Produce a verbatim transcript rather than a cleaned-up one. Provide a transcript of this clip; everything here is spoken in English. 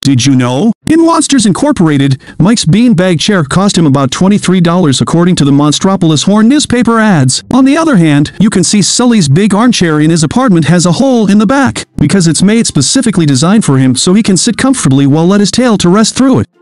Did you know? In Monsters Incorporated, Mike's beanbag chair cost him about twenty-three dollars according to the Monstropolis Horn newspaper ads. On the other hand, you can see Sulley's big armchair in his apartment has a hole in the back, because it's made specifically designed for him so he can sit comfortably while let his tail to rest through it.